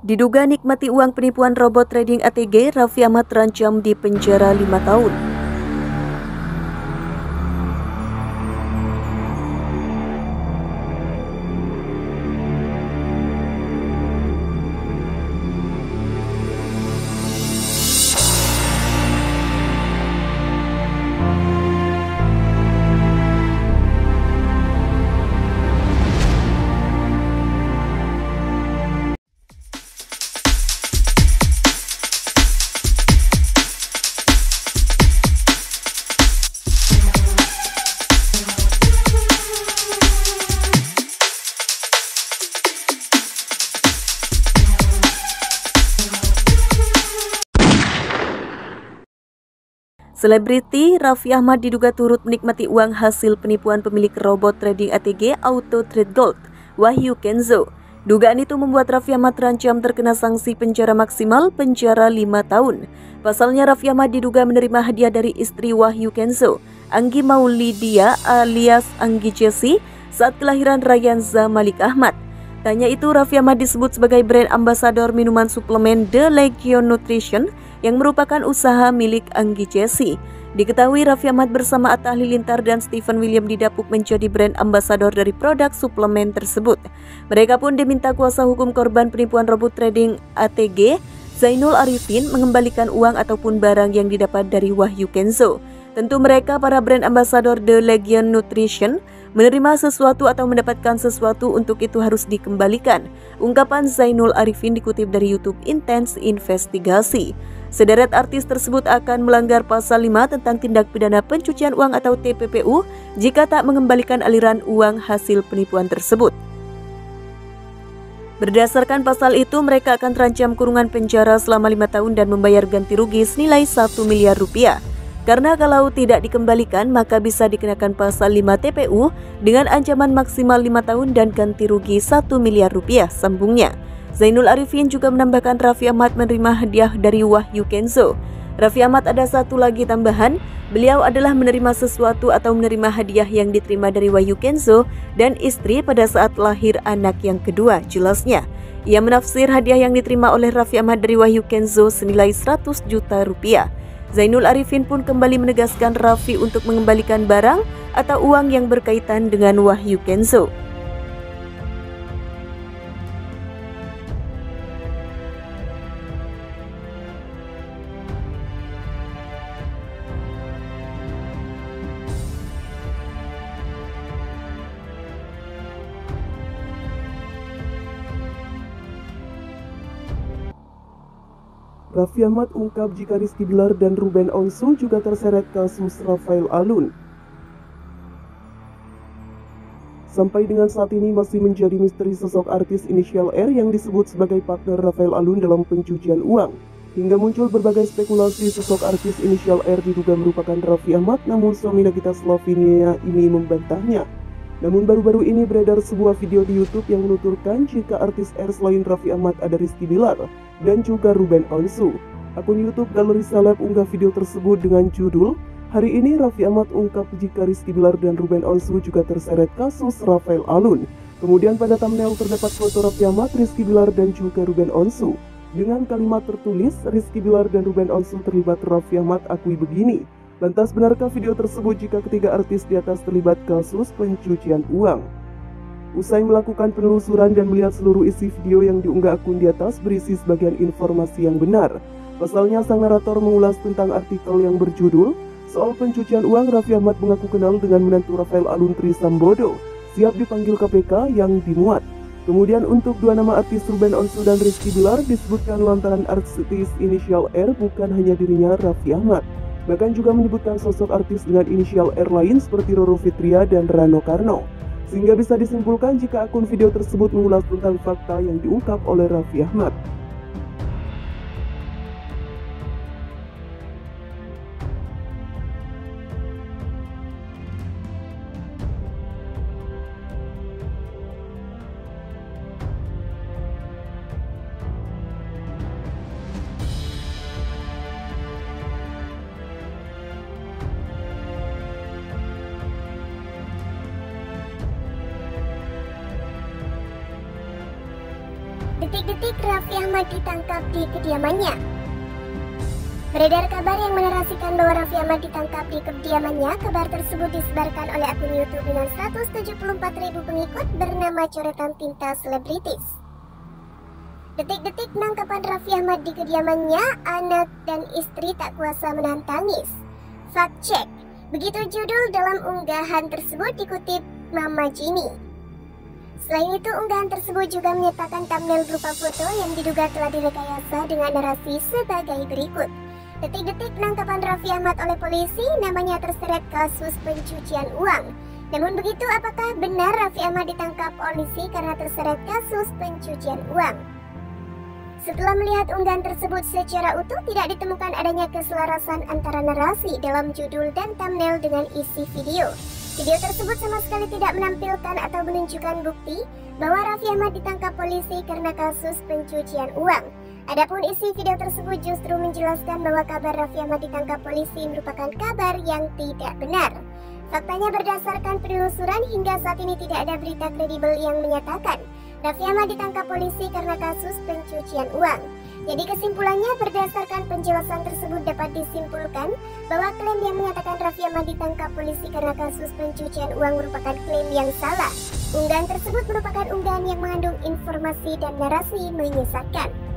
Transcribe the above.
Diduga nikmati uang penipuan robot trading ATG, Raffi Ahmad terancam di penjara 5 tahun. Selebriti Raffi Ahmad diduga turut menikmati uang hasil penipuan pemilik robot trading ATG Auto Trade Gold, Wahyu Kenzo. Dugaan itu membuat Raffi Ahmad terancam terkena sanksi penjara maksimal penjara 5 tahun. Pasalnya Raffi Ahmad diduga menerima hadiah dari istri Wahyu Kenzo, Anggi Maulidia alias Anggi Jessie, saat kelahiran Rayanza Malik Ahmad. Tanya itu, Raffi Ahmad disebut sebagai brand ambasador minuman suplemen The Legion Nutrition yang merupakan usaha milik Anggi Jessie. Diketahui Raffi Ahmad bersama Atta Halilintar dan Stephen William didapuk menjadi brand ambasador dari produk suplemen tersebut. Mereka pun diminta kuasa hukum korban penipuan robot trading ATG, Zainul Arifin, mengembalikan uang ataupun barang yang didapat dari Wahyu Kenzo. Tentu mereka, para brand ambasador The Legion Nutrition, menerima sesuatu atau mendapatkan sesuatu, untuk itu harus dikembalikan. Ungkapan Zainul Arifin dikutip dari YouTube Intense Investigasi. Sederet artis tersebut akan melanggar pasal 5 tentang tindak pidana pencucian uang atau TPPU jika tak mengembalikan aliran uang hasil penipuan tersebut. Berdasarkan pasal itu, mereka akan terancam kurungan penjara selama 5 tahun dan membayar ganti rugi senilai 1 miliar rupiah. Karena kalau tidak dikembalikan, maka bisa dikenakan pasal 5 TPU dengan ancaman maksimal 5 tahun dan ganti rugi 1 miliar rupiah, sambungnya. Zainul Arifin juga menambahkan Raffi Ahmad menerima hadiah dari Wahyu Kenzo. Raffi Ahmad ada satu lagi tambahan, beliau adalah menerima sesuatu atau menerima hadiah yang diterima dari Wahyu Kenzo dan istri pada saat lahir anak yang kedua, jelasnya. Ia menafsir hadiah yang diterima oleh Raffi Ahmad dari Wahyu Kenzo senilai 100 juta rupiah. Zainul Arifin pun kembali menegaskan Raffi untuk mengembalikan barang atau uang yang berkaitan dengan Wahyu Kenzo. Raffi Ahmad ungkap jika Rizky Bilar dan Ruben Onsu juga terseret kasus Rafael Alun. Sampai dengan saat ini masih menjadi misteri sosok artis inisial R yang disebut sebagai partner Rafael Alun dalam pencucian uang. Hingga muncul berbagai spekulasi sosok artis inisial R diduga merupakan Raffi Ahmad, namun suami Nagita Slavina ini membantahnya. Namun baru-baru ini beredar sebuah video di YouTube yang menuturkan jika artis R selain Raffi Ahmad ada Rizky Bilar dan juga Ruben Onsu. Akun YouTube Galeri Seleb unggah video tersebut dengan judul, "Hari ini Raffi Ahmad ungkap jika Rizky Bilar dan Ruben Onsu juga terseret kasus Rafael Alun." Kemudian pada thumbnail terdapat foto Raffi Ahmad, Rizky Bilar dan juga Ruben Onsu. Dengan kalimat tertulis, "Rizky Bilar dan Ruben Onsu terlibat, Raffi Ahmad akui begini." Lantas benarkah video tersebut jika ketiga artis di atas terlibat kasus pencucian uang? Usai melakukan penelusuran dan melihat seluruh isi video yang diunggah akun di atas berisi sebagian informasi yang benar. Pasalnya sang narator mengulas tentang artikel yang berjudul, "Soal pencucian uang, Raffi Ahmad mengaku kenal dengan menantu Rafael Alun Trisambodo, siap dipanggil KPK," yang dimuat. Kemudian untuk dua nama artis Ruben Onsu dan Rizky Bilar disebutkan lantaran artis inisial R bukan hanya dirinya Raffi Ahmad, bahkan juga menyebutkan sosok artis dengan inisial R lain seperti Roro Fitria dan Rano Karno. Sehingga bisa disimpulkan jika akun video tersebut mengulas tentang fakta yang diungkap oleh Raffi Ahmad. Detik-detik Raffi Ahmad ditangkap di kediamannya. Beredar kabar yang menarasikan bahwa Raffi Ahmad ditangkap di kediamannya. Kabar tersebut disebarkan oleh akun YouTube dengan 174.000 pengikut bernama Coretan Tinta Selebritis. Detik-detik penangkapan Raffi Ahmad di kediamannya, anak dan istri tak kuasa menahan tangis. Fact check, begitu judul dalam unggahan tersebut dikutip Mama Jini. Selain itu, unggahan tersebut juga menyertakan thumbnail berupa foto yang diduga telah direkayasa dengan narasi sebagai berikut. Detik-detik penangkapan Raffi Ahmad oleh polisi, namanya terseret kasus pencucian uang. Namun begitu, apakah benar Raffi Ahmad ditangkap polisi karena terseret kasus pencucian uang? Setelah melihat unggahan tersebut secara utuh, tidak ditemukan adanya keselarasan antara narasi dalam judul dan thumbnail dengan isi video. Video tersebut sama sekali tidak menampilkan atau menunjukkan bukti bahwa Raffi Ahmad ditangkap polisi karena kasus pencucian uang. Adapun isi video tersebut justru menjelaskan bahwa kabar Raffi Ahmad ditangkap polisi merupakan kabar yang tidak benar. Faktanya, berdasarkan penelusuran, hingga saat ini tidak ada berita kredibel yang menyatakan Raffi Ahmad ditangkap polisi karena kasus pencucian uang. Jadi kesimpulannya, berdasarkan penjelasan tersebut dapat disimpulkan bahwa klaim yang menyatakan Raffi Ahmad ditangkap polisi karena kasus pencucian uang merupakan klaim yang salah. Unggahan tersebut merupakan unggahan yang mengandung informasi dan narasi menyesatkan.